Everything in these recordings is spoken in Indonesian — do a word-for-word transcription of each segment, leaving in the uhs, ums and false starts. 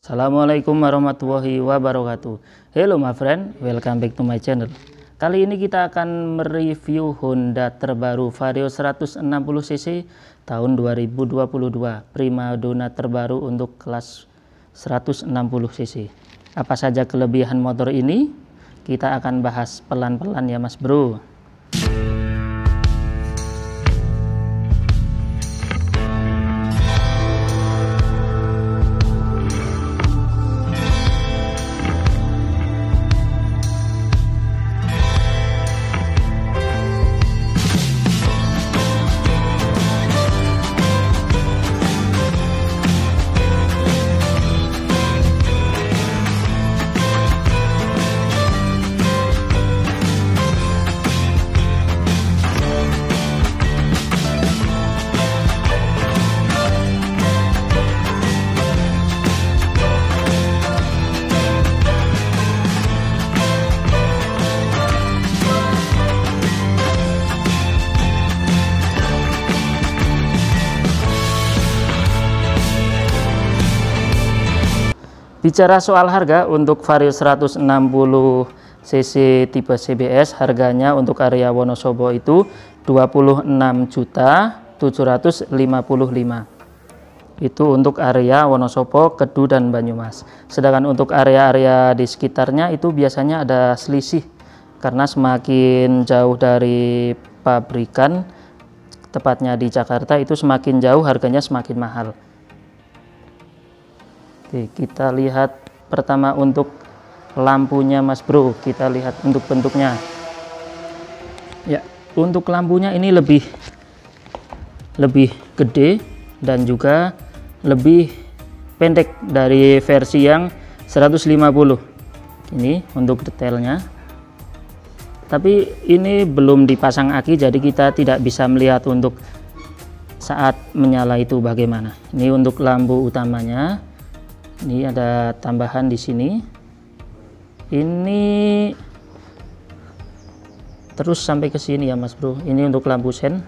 Assalamualaikum warahmatullahi wabarakatuh. Hello my friend, welcome back to my channel. Kali ini kita akan mereview Honda terbaru Vario seratus enam puluh cc tahun dua ribu dua puluh dua, primadona terbaru untuk kelas seratus enam puluh cc. Apa saja kelebihan motor ini? Kita akan bahas pelan-pelan ya mas bro. Bicara soal harga, untuk Vario seratus enam puluh cc tipe C B S harganya untuk area Wonosobo itu dua puluh enam juta tujuh ratus lima puluh lima. Itu untuk area Wonosobo, Kedu dan Banyumas. Sedangkan untuk area-area di sekitarnya itu biasanya ada selisih karena semakin jauh dari pabrikan, tepatnya di Jakarta, itu semakin jauh harganya semakin mahal. Oke, kita lihat pertama untuk lampunya mas bro. Kita lihat untuk bentuknya ya. Untuk lampunya ini lebih lebih gede dan juga lebih pendek dari versi yang seratus lima puluh. Ini untuk detailnya, tapi ini belum dipasang aki, jadi kita tidak bisa melihat untuk saat menyala itu bagaimana. Ini untuk lampu utamanya. Ini ada tambahan di sini. Ini terus sampai ke sini ya mas bro. Ini untuk lampu sen.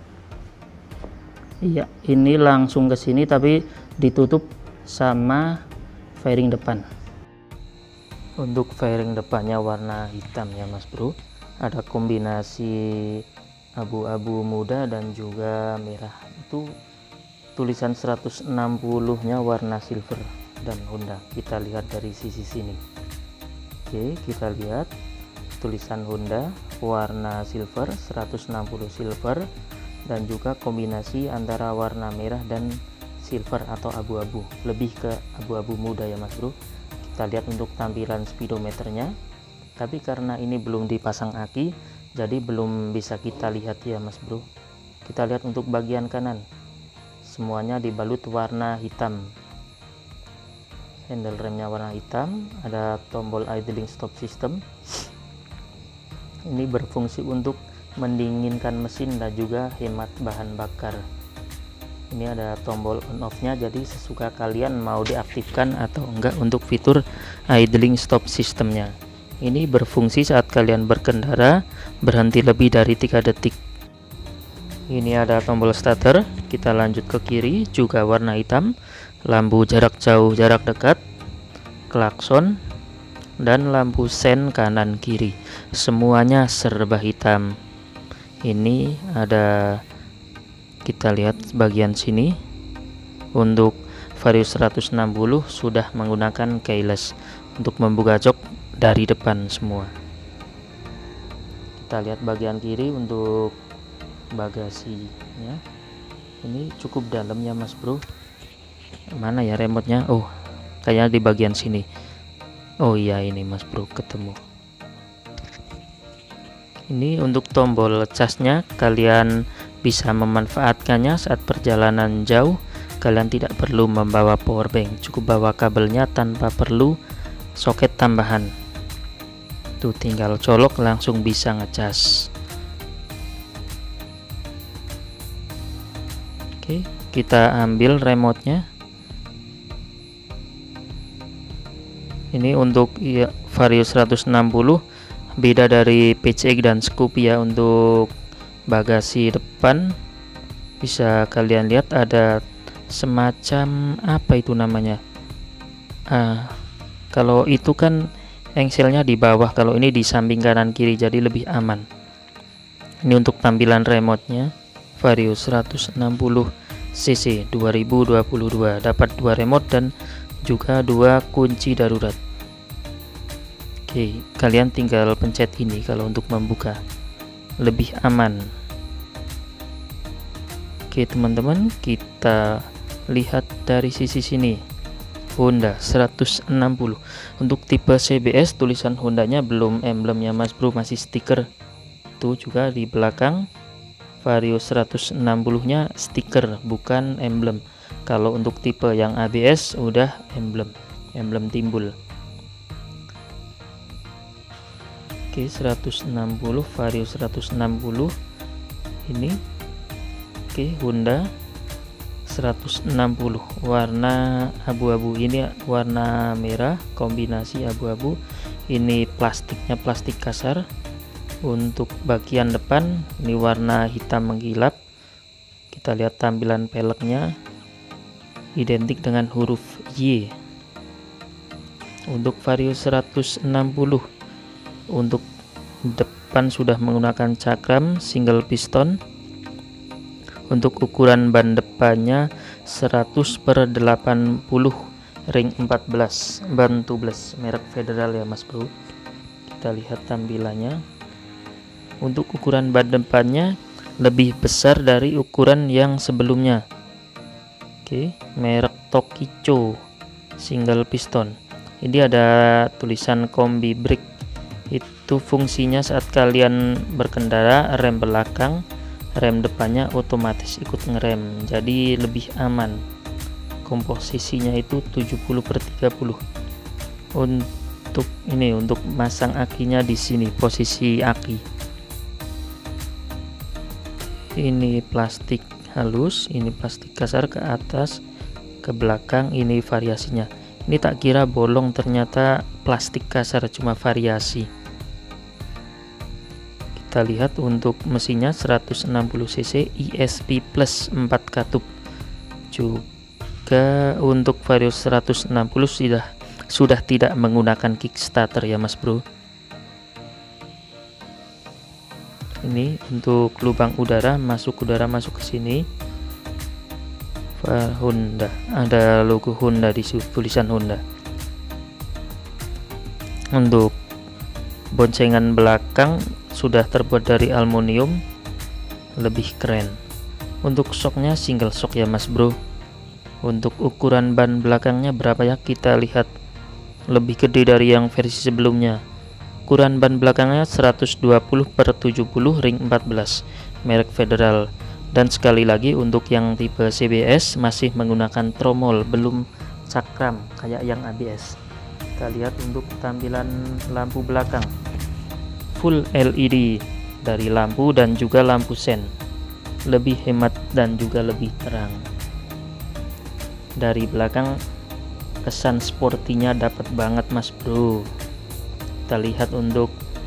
Iya, ini langsung ke sini tapi ditutup sama fairing depan. Untuk fairing depannya warna hitam ya mas bro. Ada kombinasi abu-abu muda dan juga merah. Itu tulisan seratus enam puluh nya warna silver dan Honda. Kita lihat dari sisi sini. Oke, kita lihat tulisan Honda warna silver, seratus enam puluh silver, dan juga kombinasi antara warna merah dan silver atau abu-abu, lebih ke abu-abu muda ya mas bro. Kita lihat untuk tampilan speedometernya, tapi karena ini belum dipasang aki, jadi belum bisa kita lihat ya mas bro. Kita lihat untuk bagian kanan, semuanya dibalut warna hitam. Handle remnya warna hitam, ada tombol idling stop system. Ini berfungsi untuk mendinginkan mesin dan juga hemat bahan bakar. Ini ada tombol on off nya, jadi sesuka kalian mau diaktifkan atau enggak untuk fitur idling stop systemnya. Ini berfungsi saat kalian berkendara berhenti lebih dari tiga detik. Ini ada tombol starter. Kita lanjut ke kiri, juga warna hitam. Lampu jarak jauh, jarak dekat, klakson, dan lampu sen kanan kiri, semuanya serba hitam. Ini ada, kita lihat bagian sini, untuk Vario seratus enam puluh sudah menggunakan keyless untuk membuka jok dari depan semua. Kita lihat bagian kiri untuk bagasinya. Ini cukup dalam ya mas bro. Mana ya remote-nya? Oh, kayaknya di bagian sini. Oh iya, ini mas bro, ketemu. Ini untuk tombol casnya, kalian bisa memanfaatkannya saat perjalanan jauh. Kalian tidak perlu membawa power bank, cukup bawa kabelnya tanpa perlu soket tambahan. Tuh, tinggal colok langsung bisa ngecas. Oke, kita ambil remote-nya. Ini untuk ya, Vario seratus enam puluh beda dari P C X dan Scoopy ya. Untuk bagasi depan bisa kalian lihat ada semacam apa itu namanya, ah, kalau itu kan engselnya di bawah, kalau ini di samping kanan kiri, jadi lebih aman. Ini untuk tampilan remote-nya, Vario seratus enam puluh cc dua ribu dua puluh dua, dapat dua remote dan juga dua kunci darurat. Oke, kalian tinggal pencet ini kalau untuk membuka, lebih aman. Oke teman-teman, kita lihat dari sisi sini. Honda seratus enam puluh untuk tipe C B S, tulisan Hondanya belum emblemnya mas bro, masih stiker. Tuh juga di belakang Vario seratus enam puluh nya stiker, bukan emblem. Kalau untuk tipe yang A B S udah emblem, emblem timbul. Oke, seratus enam puluh, Vario seratus enam puluh ini. Oke, Honda seratus enam puluh warna abu-abu, ini warna merah kombinasi abu-abu. Ini plastiknya plastik kasar. Untuk bagian depan ini warna hitam menggilap. Kita lihat tampilan peleknya identik dengan huruf Y. Untuk Vario seratus enam puluh untuk depan sudah menggunakan cakram single piston. Untuk ukuran ban depannya seratus per delapan puluh ring empat belas ban tubeless, merek Federal ya mas bro. Kita lihat tampilannya. Untuk ukuran ban depannya lebih besar dari ukuran yang sebelumnya. Oke, merek Tokicho single piston. Ini ada tulisan kombi brake. Itu fungsinya saat kalian berkendara, rem belakang, rem depannya otomatis ikut ngerem, jadi lebih aman. Komposisinya itu tujuh puluh per tiga puluh. Untuk ini, untuk masang akinya di sini posisi aki. Ini plastik halus, ini plastik kasar ke atas, ke belakang. Ini variasinya. Ini tak kira bolong, ternyata plastik kasar, cuma variasi. Kita lihat untuk mesinnya seratus enam puluh cc E S P plus empat katup. Juga untuk Vario seratus enam puluh sudah sudah tidak menggunakan kickstarter ya mas bro. Ini untuk lubang udara, masuk udara masuk ke sini. Honda, ada logo Honda di sini, tulisan Honda. Untuk boncengan belakang sudah terbuat dari aluminium, lebih keren. Untuk shocknya single shock ya mas bro. Untuk ukuran ban belakangnya berapa ya, kita lihat, lebih gede dari yang versi sebelumnya. Ukuran ban belakangnya seratus dua puluh per tujuh puluh ring empat belas, merek Federal. Dan sekali lagi untuk yang tipe C B S masih menggunakan tromol, belum cakram kayak yang A B S. Kita lihat untuk tampilan lampu belakang, full L E D dari lampu dan juga lampu sen, lebih hemat dan juga lebih terang. Dari belakang kesan sportinya dapat banget mas bro. Kita lihat untuk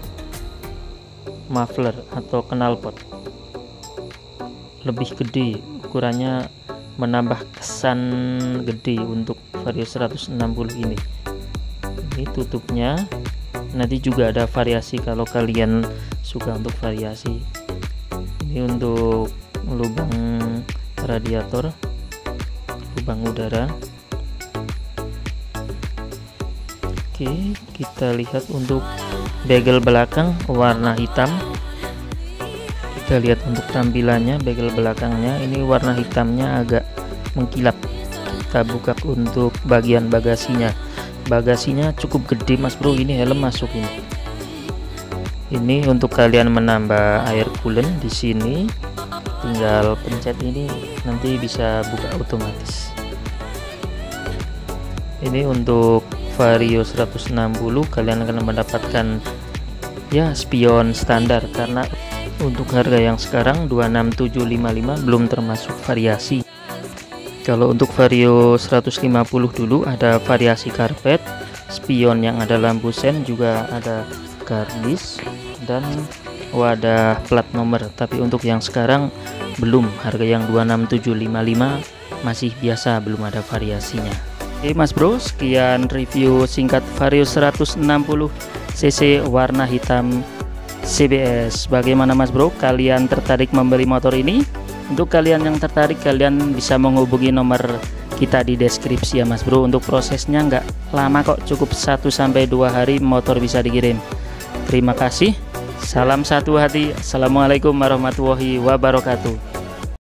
muffler atau knalpot, lebih gede, ukurannya menambah kesan gede untuk Vario seratus enam puluh ini. Ini tutupnya, nanti juga ada variasi kalau kalian suka untuk variasi. Ini untuk lubang radiator, lubang udara. Oke, kita lihat untuk bagel belakang warna hitam. Kita lihat untuk tampilannya, bagel belakangnya ini warna hitamnya agak mengkilap. Kita buka untuk bagian bagasinya. Bagasinya cukup gede mas bro, ini helm masuk ini. Ini untuk kalian menambah air coolant di sini, tinggal pencet ini nanti bisa buka otomatis. Ini untuk Vario seratus enam puluh kalian akan mendapatkan ya spion standar, karena untuk harga yang sekarang dua puluh enam tujuh ratus lima puluh lima belum termasuk variasi. Kalau untuk Vario seratus lima puluh dulu ada variasi karpet, spion yang ada lampu sen, juga ada gardis dan wadah plat nomor. Tapi untuk yang sekarang belum, harga yang dua puluh enam tujuh ratus lima puluh lima masih biasa, belum ada variasinya. Oke Mas Bro, sekian review singkat Vario seratus enam puluh cc warna hitam C B S. Bagaimana Mas Bro, kalian tertarik membeli motor ini? Untuk kalian yang tertarik, kalian bisa menghubungi nomor kita di deskripsi ya Mas Bro. Untuk prosesnya nggak lama kok, cukup satu sampai dua hari motor bisa dikirim. Terima kasih, salam satu hati, assalamualaikum warahmatullahi wabarakatuh.